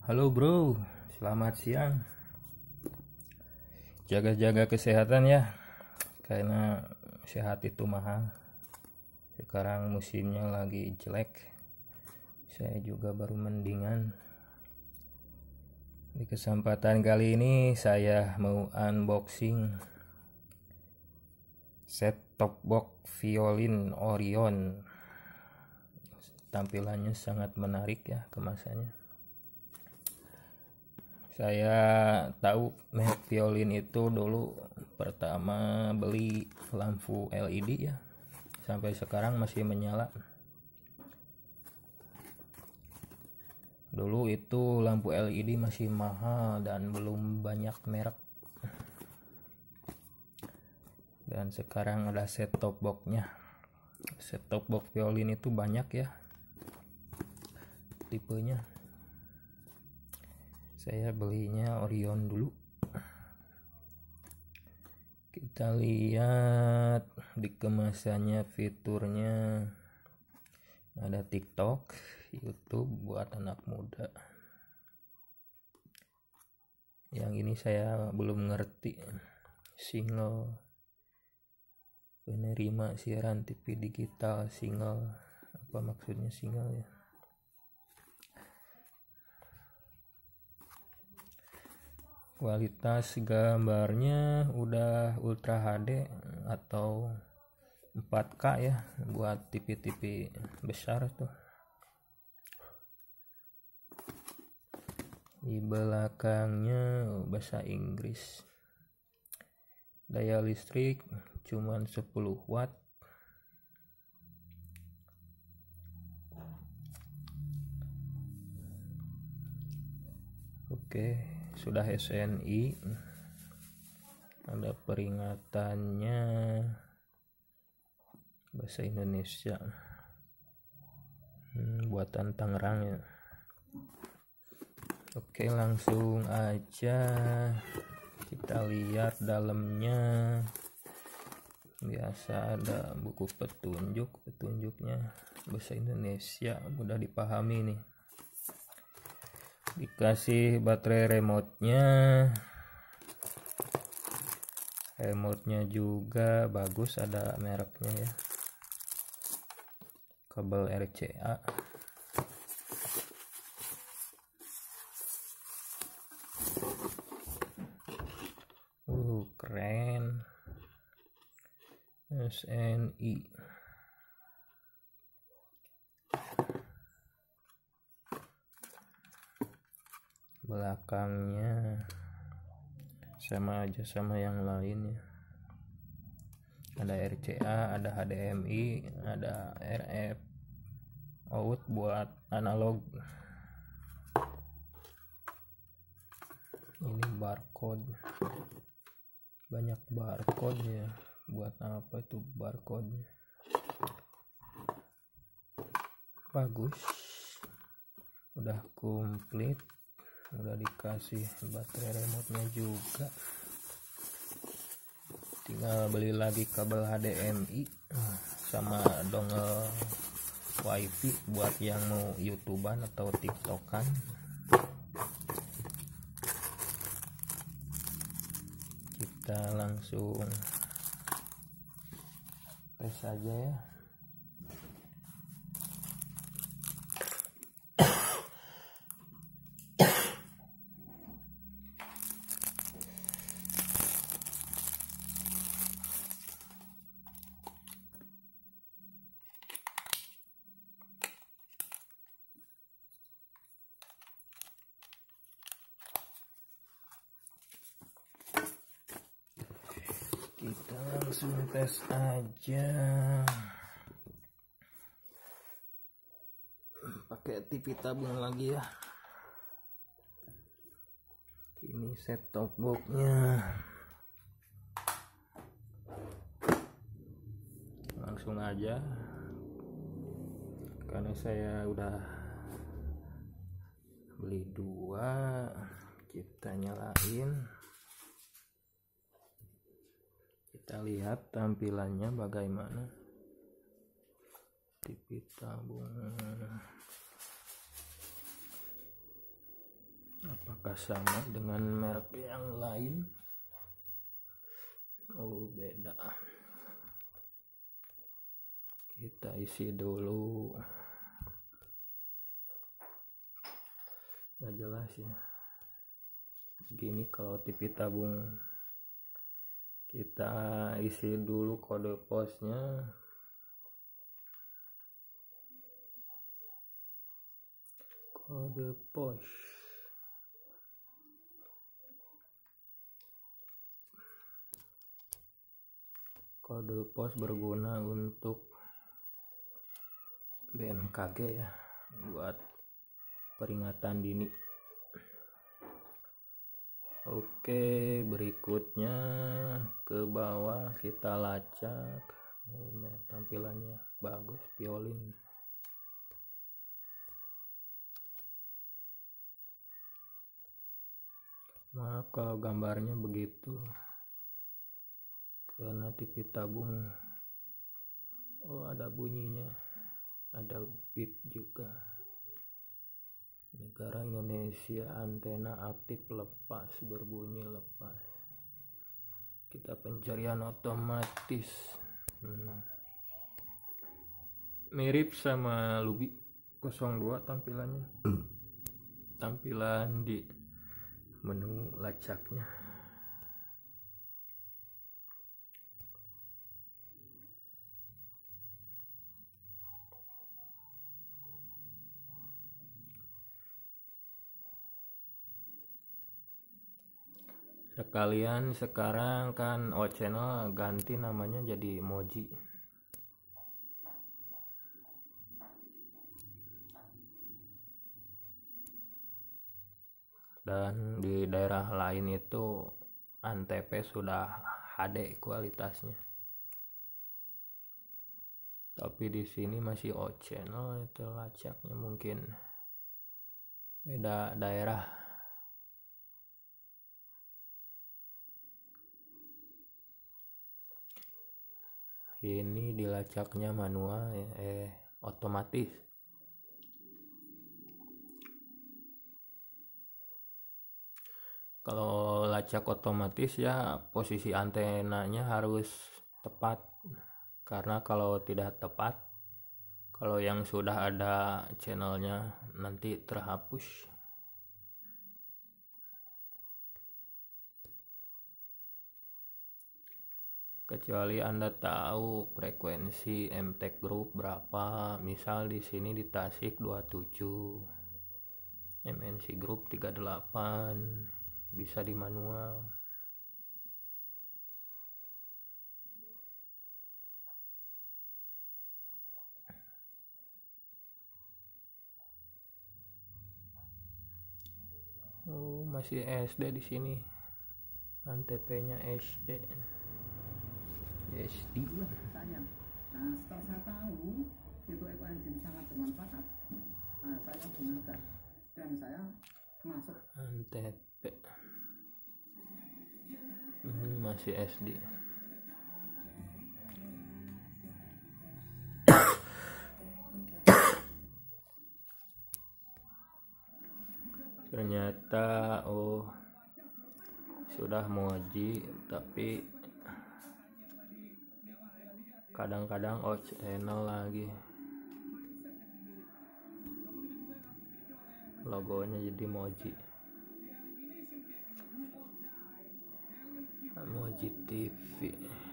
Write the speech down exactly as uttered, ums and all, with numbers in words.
Halo bro, selamat siang. Jaga-jaga kesehatan ya, karena sehat itu mahal. Sekarang musimnya lagi jelek. Saya juga baru mendingan. Di kesempatan kali ini saya mau unboxing set top box violin Orion. Tampilannya sangat menarik ya kemasannya. Saya tahu merek violin itu dulu pertama beli lampu L E D ya, sampai sekarang masih menyala. Dulu itu lampu L E D masih mahal dan belum banyak merek. Dan sekarang ada set top box-nya. Set top box violin itu banyak ya tipenya. Saya belinya Orion dulu. Kita lihat di kemasannya, fiturnya ada TikTok, YouTube buat anak muda. Yang ini saya belum ngerti. Single, penerima siaran T V digital, single, apa maksudnya single ya? Kualitas gambarnya udah Ultra H D atau empat K ya, buat T V-T V besar tuh. Di belakangnya bahasa Inggris. Daya listrik cuman sepuluh watt. Oke, sudah S N I. Ada peringatannya bahasa Indonesia. Hmm, buatan Tangerang ya. Oke, langsung aja kita lihat dalamnya. Biasa ada buku petunjuk, petunjuknya bahasa Indonesia, mudah dipahami nih. Dikasih baterai remote-nya. Remote-nya juga bagus, ada mereknya ya. Kabel R C A. Uh, keren. S N I. Belakangnya sama aja sama yang lain ya. Ada R C A, ada H D M I, ada R F out buat analog. Ini barcode, banyak barcode ya. Buat apa itu barcode? Bagus, udah komplit. Udah dikasih baterai remote-nya juga. Tinggal beli lagi kabel H D M I sama dongle wifi buat yang mau YouTubean atau TikTokan. Kita langsung tes aja ya. Kita langsung tes aja. Pakai T V tabung lagi ya. Ini set top box-nya. Langsung aja. Karena saya udah beli dua, kita nyalain. Kita lihat tampilannya bagaimana. T V tabung. apakah sama dengan merek yang lain? Oh, beda. Kita isi dulu. Gak jelas ya. Begini kalau T V tabung. Kita isi dulu kode posnya. Kode pos. Kode pos berguna untuk B M K G ya, buat peringatan dini. Oke, berikutnya ke bawah kita lacak. Oh, tampilannya bagus, violin. Maaf kalau gambarnya begitu, karena T V tabung. Oh, ada bunyinya, ada bip juga. Negara Indonesia, antena aktif lepas, berbunyi lepas. Kita pencarian otomatis. Hmm. Mirip sama Lubi nol dua tampilannya. Tampilan di menu lacaknya. Sekalian sekarang kan O channel ganti namanya jadi Moji. Dan di daerah lain itu Antv sudah H D kualitasnya. Tapi di sini masih O channel, itu lacaknya mungkin beda daerah. Ini dilacaknya manual eh otomatis. Kalau lacak otomatis ya posisi antenanya harus tepat, karena kalau tidak tepat, kalau yang sudah ada channelnya nanti terhapus. Kecuali Anda tahu frekuensi M T E C group berapa, misal di sini di Tasik dua puluh tujuh, M N C group tiga puluh delapan, bisa di manual. Oh, masih S D di sini. Antv-nya S D. S D. Sayang. Nah, setelah saya tahu itu Eco Engine sangat bermanfaat, nah, saya gunakan dan saya masuk Antv. Hmm, masih S D. Ternyata oh sudah Moji, tapi kadang-kadang O channel lagi. Logonya jadi Moji. Moji T V.